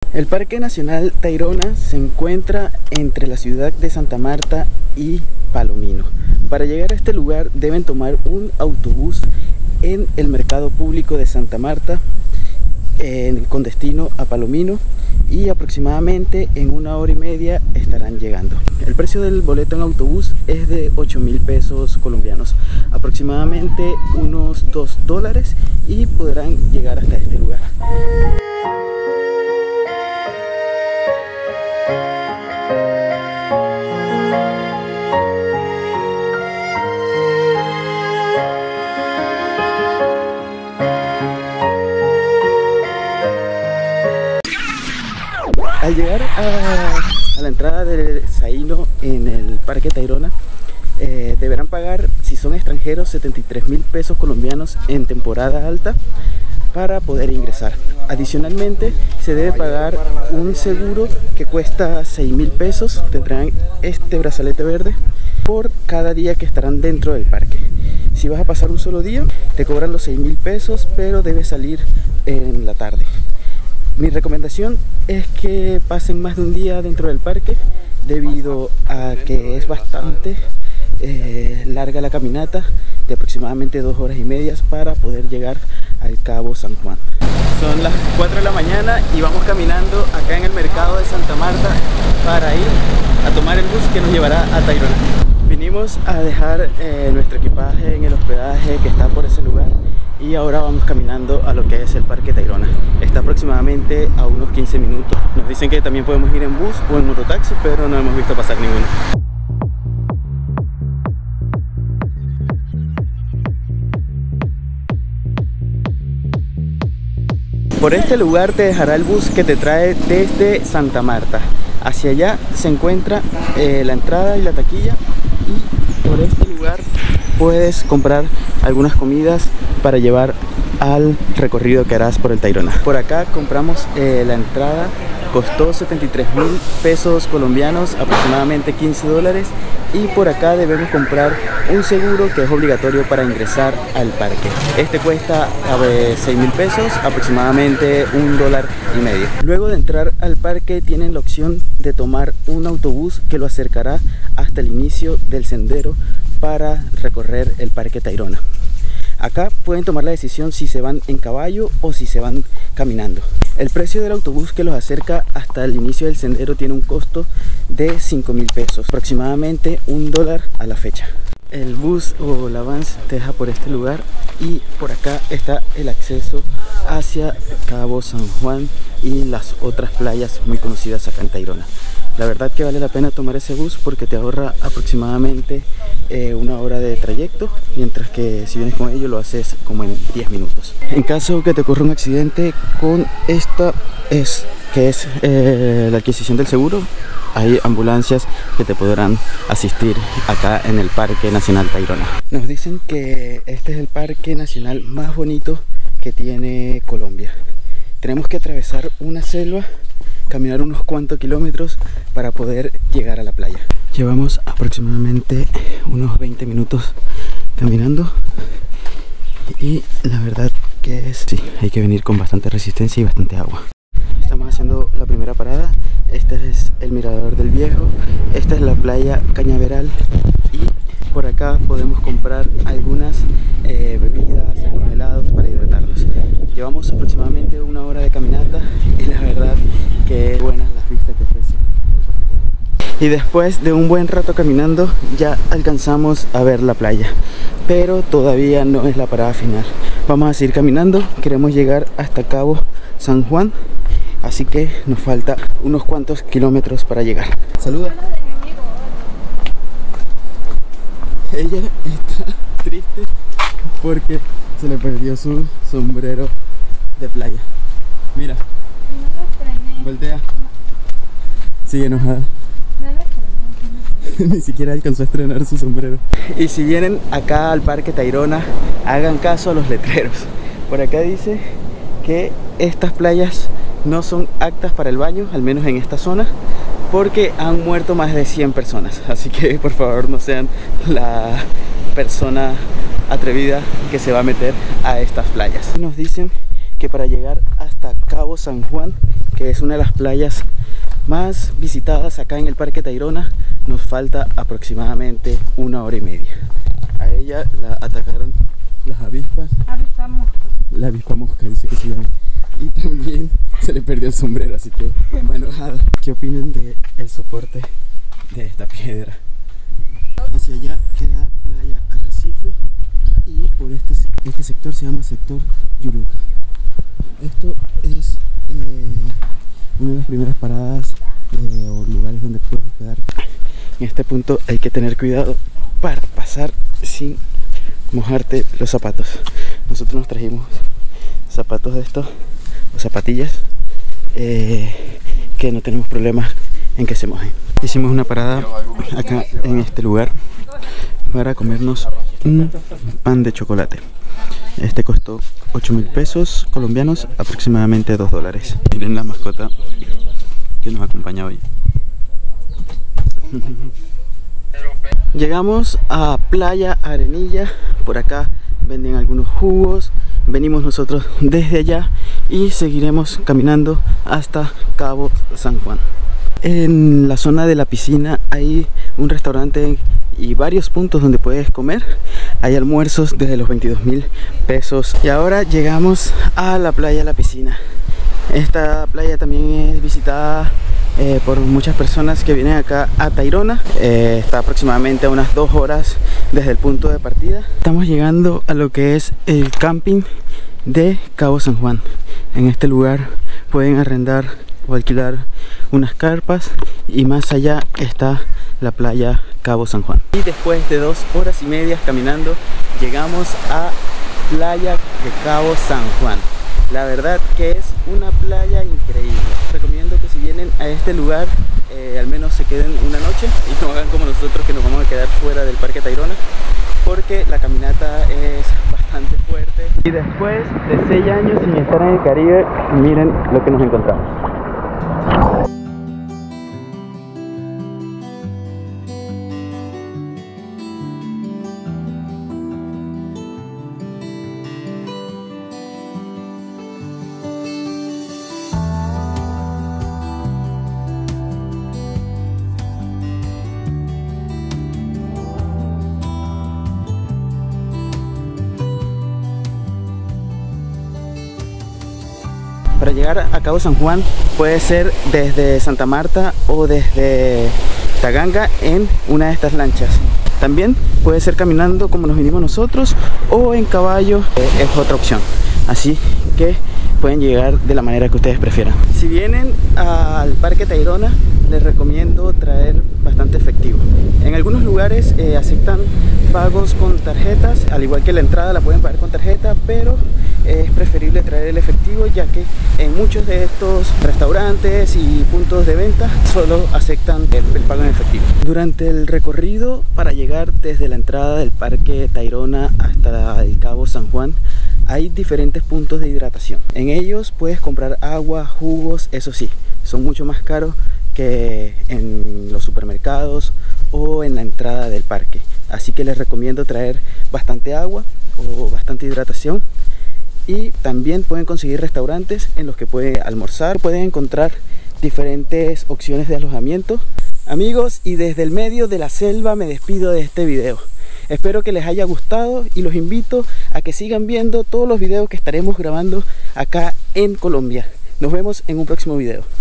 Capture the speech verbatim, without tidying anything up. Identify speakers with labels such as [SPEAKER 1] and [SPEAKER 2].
[SPEAKER 1] El Parque Nacional Tayrona se encuentra entre la ciudad de Santa Marta y Palomino. Para llegar a este lugar deben tomar un autobús en el mercado público de Santa Marta eh, con destino a Palomino, y aproximadamente en una hora y media estarán llegando. El precio del boleto en autobús es de ocho mil pesos colombianos, aproximadamente unos dos dólares, y podrán llegar hasta este lugar. Al llegar a, a la entrada de Zaino en el Parque Tayrona, eh, deberán pagar, si son extranjeros, setenta y tres mil pesos colombianos en temporada alta para poder ingresar. Adicionalmente, se debe pagar un seguro que cuesta seis mil pesos. Tendrán este brazalete verde por cada día que estarán dentro del parque. Si vas a pasar un solo día, te cobran los seis mil pesos, pero debes salir en la tarde. Mi recomendación es que pasen más de un día dentro del parque, debido a que es bastante eh, larga la caminata, de aproximadamente dos horas y media para poder llegar al Cabo San Juan. Son las cuatro de la mañana y vamos caminando acá en el mercado de Santa Marta para ir a tomar el bus que nos llevará a Tayrona. Vinimos a dejar eh, nuestro equipaje en el hospedaje que está por ese lugar, y ahora vamos caminando a lo que es el Parque Tayrona. Está aproximadamente a unos quince minutos. Nos dicen que también podemos ir en bus o en mototaxi, pero no hemos visto pasar ninguno. Por este lugar te dejará el bus que te trae desde Santa Marta. Hacia allá se encuentra eh, la entrada y la taquilla, y por este lugar puedes comprar algunas comidas para llevar al recorrido que harás por el Tayrona. Por acá compramos eh, la entrada, costó setenta y tres mil pesos colombianos, aproximadamente quince dólares, y por acá debemos comprar un seguro que es obligatorio para ingresar al parque. Este cuesta eh, seis mil pesos, aproximadamente un dólar y medio. Luego de entrar al parque tienen la opción de tomar un autobús que lo acercará hasta el inicio del sendero para recorrer el Parque Tayrona. Acá pueden tomar la decisión si se van en caballo o si se van caminando. El precio del autobús que los acerca hasta el inicio del sendero tiene un costo de cinco mil pesos, aproximadamente un dólar a la fecha. El bus o la van te deja por este lugar, y por acá está el acceso hacia Cabo San Juan y las otras playas muy conocidas acá en Tayrona. La verdad que vale la pena tomar ese bus porque te ahorra aproximadamente eh, una hora de trayecto, mientras que si vienes con ello lo haces como en diez minutos. En caso que te ocurra un accidente con esta es que es eh, la adquisición del seguro, hay ambulancias que te podrán asistir acá en el Parque Nacional Tayrona. Nos dicen que este es el parque nacional más bonito que tiene Colombia. Tenemos que atravesar una selva, caminar unos cuantos kilómetros para poder llegar a la playa. Llevamos aproximadamente unos veinte minutos caminando, y la verdad que es, sí, hay que venir con bastante resistencia y bastante agua. Estamos haciendo la primera parada. Este es el Mirador del Viejo, esta es la playa Cañaveral, y por acá podemos comprar algunas eh, bebidas, algunos helados para hidratarnos. Llevamos aproximadamente una hora de caminata y la verdad que buenas las vistas que ofrece. Y después de un buen rato caminando ya alcanzamos a ver la playa, pero todavía no es la parada final. Vamos a seguir caminando, queremos llegar hasta Cabo San Juan, así que nos falta unos cuantos kilómetros para llegar. Saluda. Ella está triste porque se le perdió su sombrero de playa. Mira, voltea. Sigue enojada. Ni siquiera alcanzó a estrenar su sombrero. Y si vienen acá al Parque Tayrona, hagan caso a los letreros. Por acá dice que estas playas no son aptas para el baño, al menos en esta zona, porque han muerto más de cien personas. Así que por favor no sean la persona atrevida que se va a meter a estas playas. Nos dicen que para llegar hasta Cabo San Juan, que es una de las playas más visitadas acá en el Parque Tayrona, nos falta aproximadamente una hora y media. A ella la atacaron las avispas.
[SPEAKER 2] Avispa mosca.
[SPEAKER 1] La avispa mosca dice que se llama. Y también se le perdió el sombrero, así que bueno, ¿qué opinan del soporte de esta piedra? Hacia allá queda Playa Arrecife y por este, este sector se llama sector Yuruca. Esto es eh, una de las primeras paradas eh, o lugares donde puedes quedar. En este punto hay que tener cuidado para pasar sin mojarte los zapatos. Nosotros nos trajimos zapatos de estos o zapatillas eh, que no tenemos problema en que se mojen. Hicimos una parada acá en este lugar para comernos un pan de chocolate. Este costó ocho mil pesos colombianos, aproximadamente dos dólares. Miren la mascota que nos acompaña hoy. Llegamos a Playa Arenilla. Por acá venden algunos jugos. Venimos nosotros desde allá y seguiremos caminando hasta Cabo San Juan. En la zona de la piscina hay un restaurante y varios puntos donde puedes comer. Hay almuerzos desde los veintidós mil pesos. Y ahora llegamos a la playa La Piscina. Esta playa también es visitada eh, por muchas personas que vienen acá a Tayrona. Eh, está aproximadamente a unas dos horas desde el punto de partida. Estamos llegando a lo que es el camping de Cabo San Juan. En este lugar pueden arrendar o alquilar unas carpas y más allá está la playa Cabo San Juan. Y después de dos horas y media caminando llegamos a Playa de Cabo San Juan. La verdad que es una playa increíble. Recomiendo que si vienen a este lugar eh, al menos se queden una noche y no hagan como nosotros, que nos vamos a quedar fuera del Parque Tayrona, porque la caminata es bastante fuerte. Y después de seis años sin estar en el Caribe, miren lo que nos encontramos. Para llegar a Cabo San Juan puede ser desde Santa Marta o desde Taganga en una de estas lanchas. También puede ser caminando como nos vinimos nosotros o en caballo, eh, es otra opción. Así que pueden llegar de la manera que ustedes prefieran. Si vienen al Parque Tayrona, les recomiendo traer bastante efectivo. En algunos lugares eh, aceptan pagos con tarjetas, al igual que la entrada la pueden pagar con tarjeta, pero es preferible traer el efectivo, ya que en muchos de estos restaurantes y puntos de venta solo aceptan el, el pago en efectivo. Durante el recorrido para llegar desde la entrada del Parque Tayrona hasta el Cabo San Juan hay diferentes puntos de hidratación. En ellos puedes comprar agua, jugos, eso sí, son mucho más caros que en los supermercados o en la entrada del parque. Así que les recomiendo traer bastante agua o bastante hidratación. Y también pueden conseguir restaurantes en los que pueden almorzar, pueden encontrar diferentes opciones de alojamiento. Amigos, y desde el medio de la selva me despido de este video. Espero que les haya gustado y los invito a que sigan viendo todos los videos que estaremos grabando acá en Colombia. Nos vemos en un próximo video.